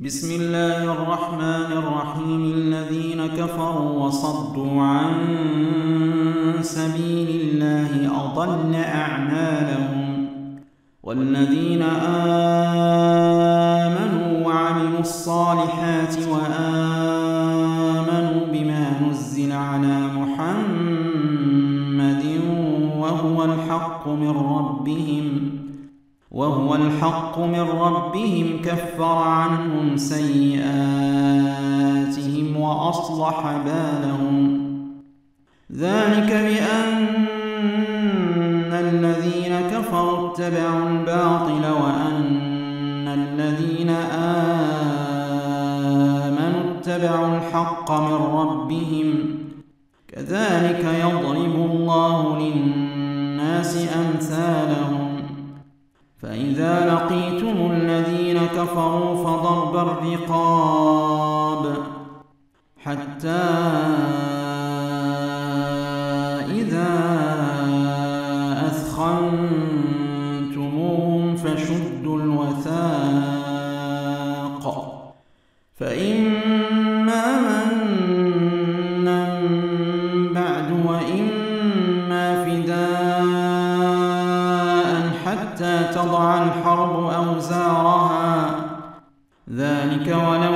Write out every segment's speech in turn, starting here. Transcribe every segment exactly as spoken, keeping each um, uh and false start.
بسم الله الرحمن الرحيم. الذين كفروا وصدوا عن سبيل الله أضل أعمالهم، والذين آمنوا وعملوا الصالحات وآمنوا بما نزل على محمد وهو الحق من ربهم وهو الحق من ربهم كفر عنهم سيئاتهم وأصلح بالهم. ذلك بأن الذين كفروا اتبعوا الباطل وأن الذين آمنوا اتبعوا الحق من ربهم. كذلك يضرب الله للناس أمثالهم. فإذا لقيتم الذين كفروا فضرب الرقاب حتى إذا أثخنتموهم فشدوا الوثاق، فإما منا بعد وإما فداء حتى تضع الحرب أوزارها. ذلك ولو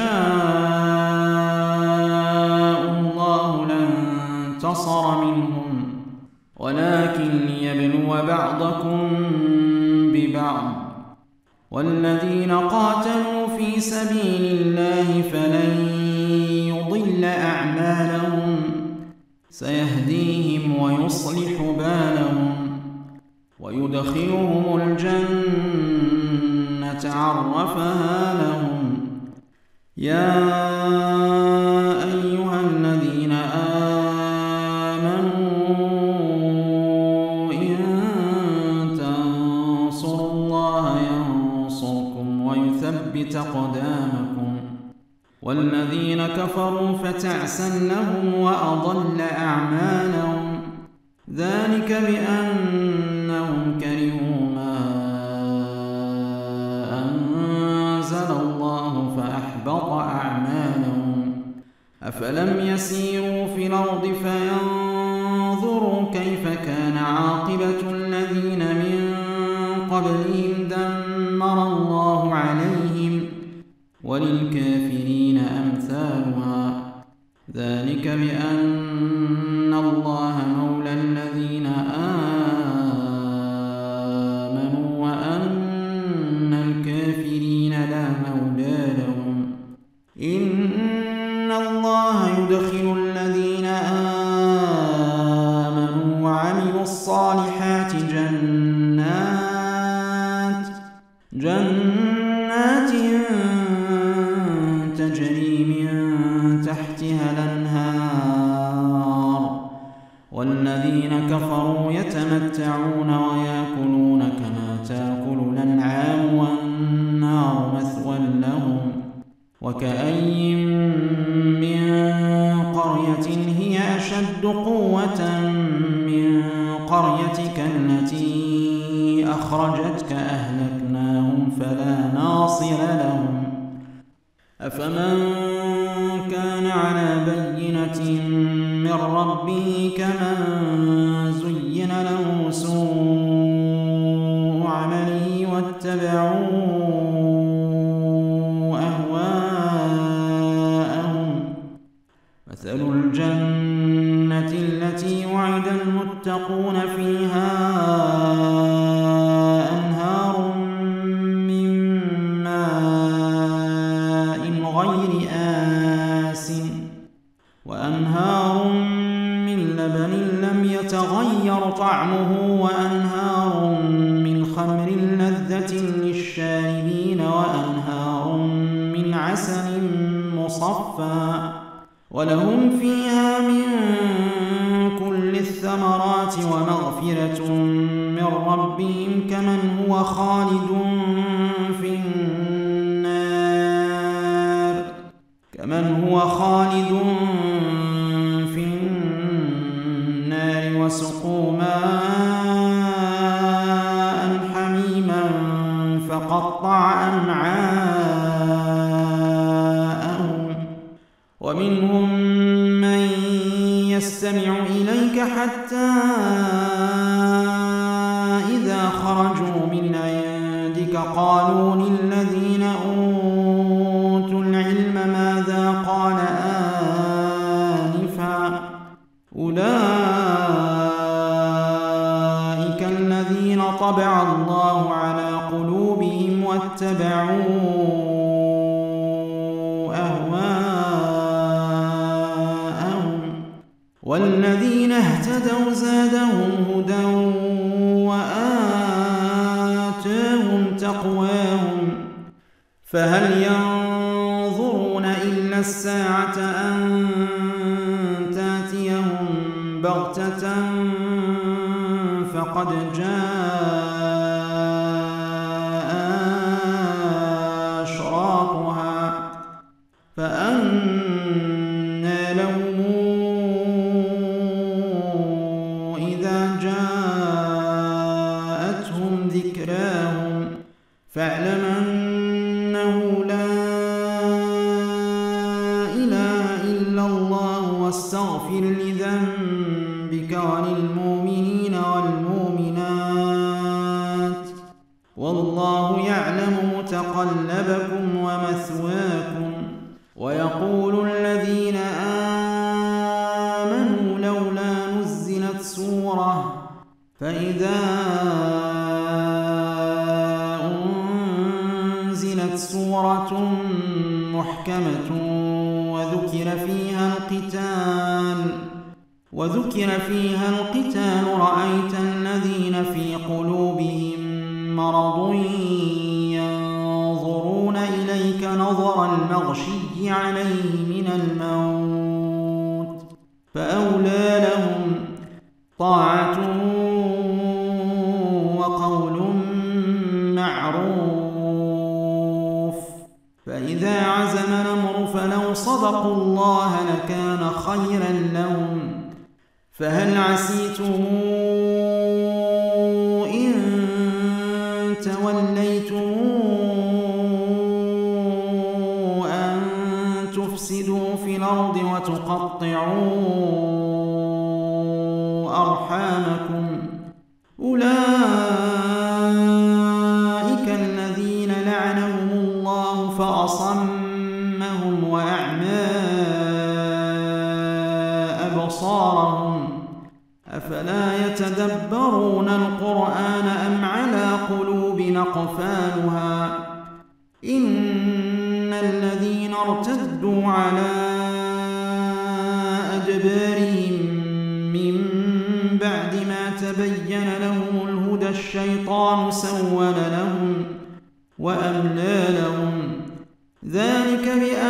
يشاء الله لانتصر منهم، ولكن ليبلو بعضكم ببعض. والذين قاتلوا في سبيل الله فلن يضل أعمالهم، سيهديهم ويصلح بالهم ويدخلهم الجنة عرفها لهم. يا أيها الذين آمنوا إن تنصروا الله ينصركم ويثبت أقدامكم. والذين كفروا فتعسا لهم وأضل أعمالهم. ذلك بأنهم كرهوا ما أنزل الله فأحبط أعمالهم. أفلم يسيروا في الأرض فينظروا كيف كان عاقبة الذين من قبلهم دمر الله عليهم، وللكافرين أمثالها. ذلك بأن الله مولى الذين آمنوا وأن الكافرين لا مولى لهم. إن الله يدخل الذين آمنوا وعملوا الصالحات جنات جنات تجري من تحتها الأنهار. والذين كفروا يتمتعون ويأكلون كما تأكل الأنعام والنار مثوى لهم. وكأي من قرية هي أشد قوة من قريتك التي أخرجتك أهلكناهم فلا ناصر لهم. أفمن كان على بينة من ربه كمن زين له سوء عمله واتبعوا أهواءهم. مثل الجنة التي وعد المتقون فيها أنهار من ماء غير آسٍ وأنهار من لبن لم يتغير طعمه وأنهار من خمر لذة للشاربين وأنهار من عسل مصفى ولهم فيها من كل الثمرات ومغفرة من ربهم كمن هو خالد في النار كمن هو خالد في النار وسقوا ماء حميما فقطع أمعاءهم. إذا خرجوا من عندك قالوا للذين أوتوا العلم ماذا قال آنفا أولئك الذين طبع الله على قلوبهم واتبعوا أهواءهم والذين اهتدوا زادهم هدى وآتاهم تقواهم فهل ينظرون إلا الساعة أن تأتيهم بغتة فقد جاء أشراطها فأنى لهم إذا جاءتهم ذكراهم فاعلم أنه لا إله إلا الله واستغفر لذنبك وللمؤمنين والمؤمنات والله يعلم متقلبكم ومثواكم ويقول الذين آمنوا لولا نزلت سورة فإذا أنزلت سورة محكمة وذكر فيها القتال وذكر فيها القتال رأيت الذين في قلوبهم مرض ينظرون إليك نظر المغشي عليه من الموت فأولى لهم طاعة وقول معروف فإذا عزم الأمر فلو صدقوا الله لكان خيرا لهم فهل عسيتم إن توليتم أن تفسدوا في الأرض وتقطعوا أرحامكم أولئك الذين لعنهم الله فأصمهم وأعمى أبصارهم أفلا يتدبرون القرآن أم على قلوب أقفالها إن الذين ارتدوا على أدبارهم من بعد ما تبين لهم الهدى الشيطان سول لهم وأملى لهم ذلك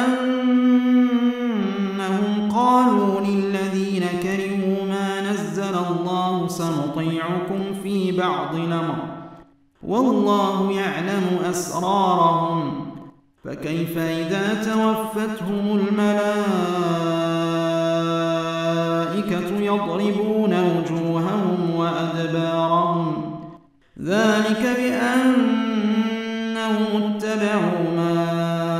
بأنهم قالوا للذين كرهوا ما نزل الله سنطيعكم في بعض الأمر والله يعلم أسرارهم فكيف إذا توفتهم الملائكة يضربون وجوههم وأدبارهم ذلك بأنهم اتبعوا ما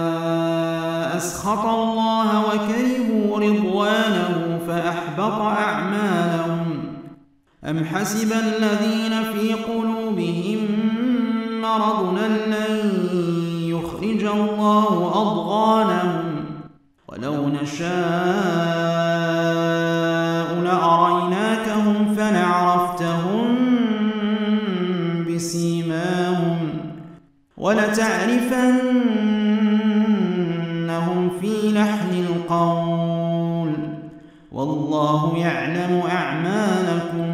أسخط الله وكرهوا رضوانه فأحبط أعمالهم أم حسب الذين في قلوبهم مرض لن يخرج الله أضغانهم ولو نشاء لأريناكهم فلعرفتهم بسيماهم ولتعرفنهم في لحن القول والله يعلم أعمالكم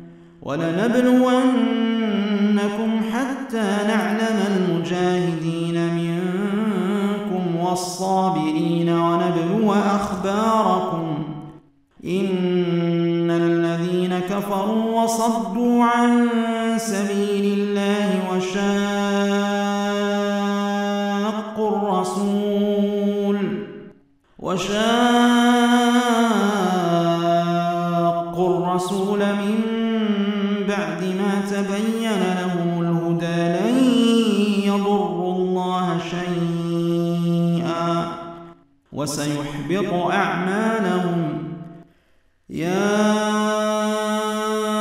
ولنبلونكم حتى نعلم المجاهدين منكم والصابرين ونبلو أخباركم إن الذين كفروا وصدوا عن سبيل الله وشاقوا الرسول وشاقوا الرسول من بعد ما تبين لهم الهدى لن يضروا الله شيئا وسيحبط أعمالهم يا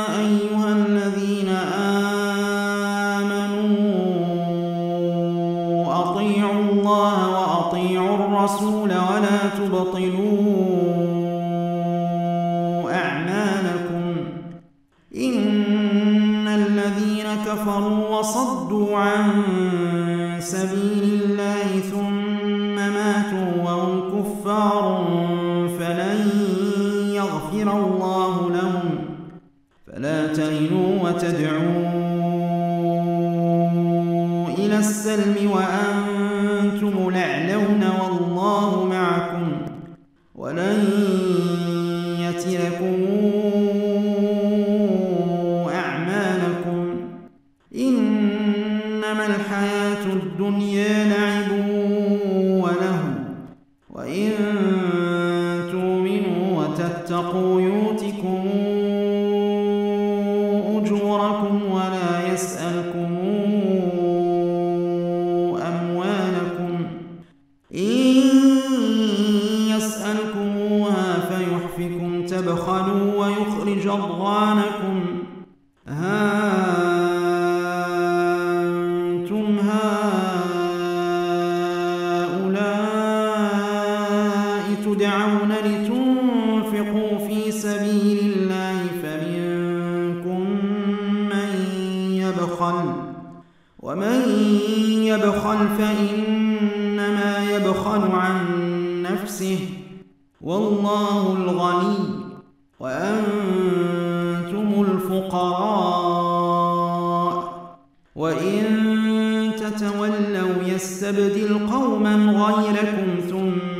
إن الذين كفروا وصدوا عن سبيل الله ثم ماتوا وهم كفار فلن يغفر الله لهم فلا تهنوا وتدعوا إلى السلم وأنتم الأعلون والله معكم ولن يتركم أعمالكم إنما الحياة الدنيا لعب وله وإن تؤمنوا وتتقوا يؤتكم أجوركم ولا يسألكم أموالكم إن يسألكموها فيحفكم تبخلوا ويخرج أضغانكم ها أنتم هؤلاء تدعون لتنفقوا في سبيل الله فمنكم من يبخل ومن يبخل فإنما يبخل عن نفسه والله الغني وأنتم الفقراء وإن تتولوا يستبدل قوما غيركم ثم